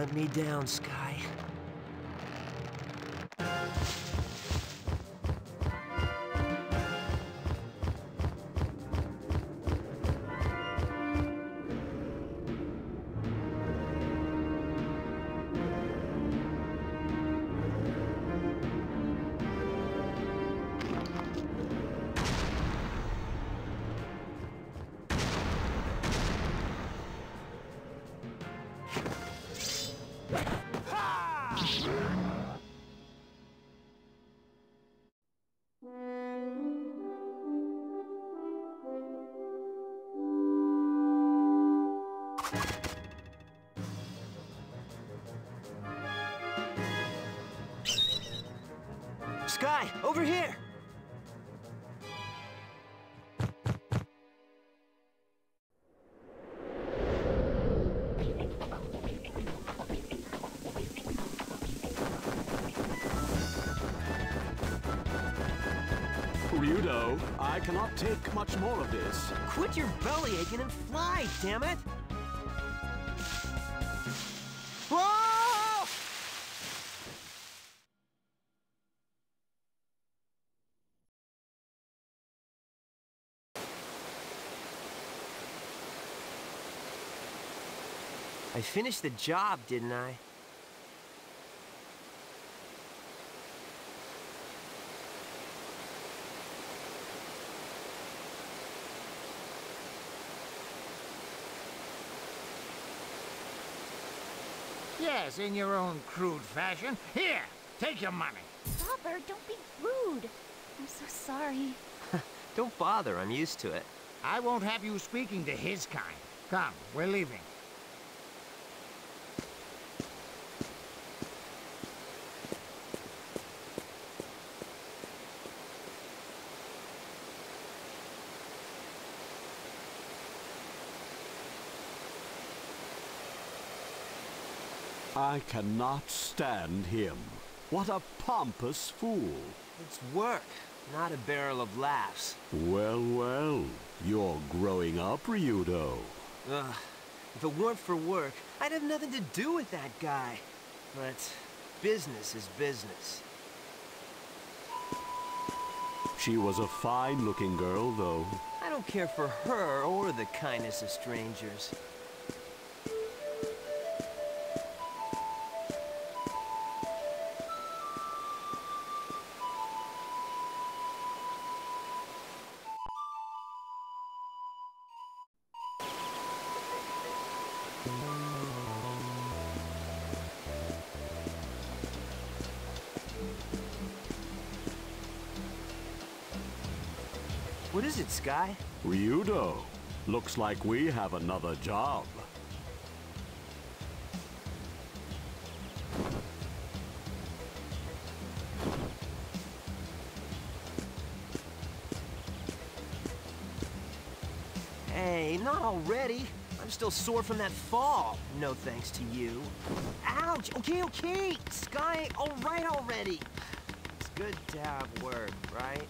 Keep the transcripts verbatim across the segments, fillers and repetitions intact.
let me down, Sky. Sky, over here! Ryudo, I cannot take much more of this. Quit your belly aching and fly, damn it! Whoa! I finished the job, didn't I? Yes, in your own crude fashion. Here, take your money. Father, don't be rude. I'm so sorry. Don't bother, I'm used to it. I won't have you speaking to his kind. Come, we're leaving. I cannot stand him. What a pompous fool. It's work, not a barrel of laughs. Well, well, you're growing up, Ryudo. Ugh. If it weren't for work, I'd have nothing to do with that guy. But business is business. She was a fine-looking girl, though. I don't care for her or the kindness of strangers. What is it, Sky? Ryudo, looks like we have another job. Hey, not already. I'm still sore from that fall. No thanks to you. Ouch! Okay, okay! Sky, all right already. It's good to have work, right?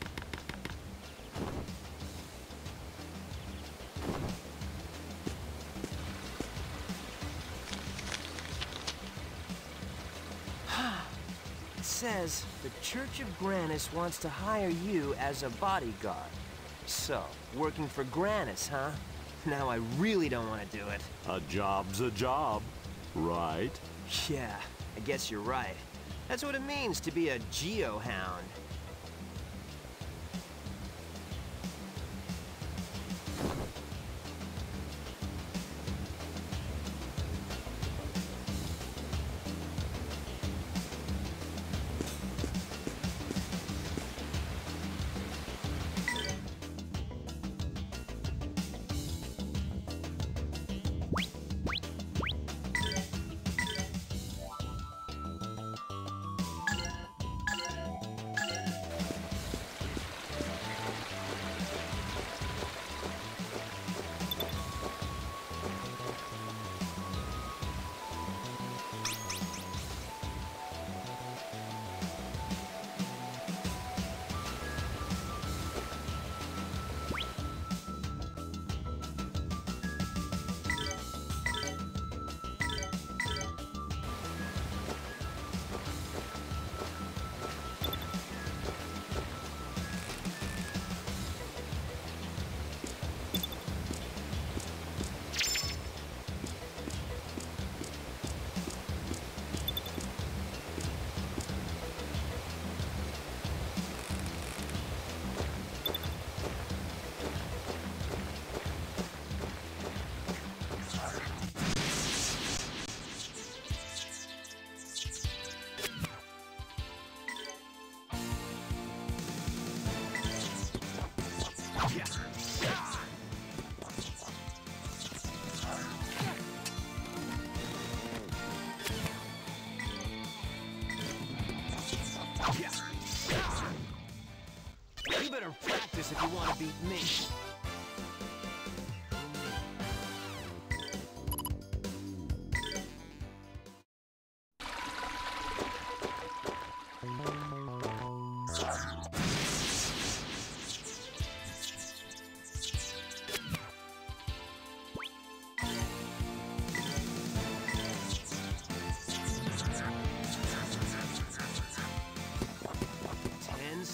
It says the Church of Granis wants to hire you as a bodyguard. So, working for Granis, huh? Now I really don't want to do it. A job's a job, right? Yeah, I guess you're right. That's what it means to be a geohound.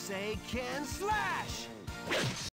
Seiken Slash!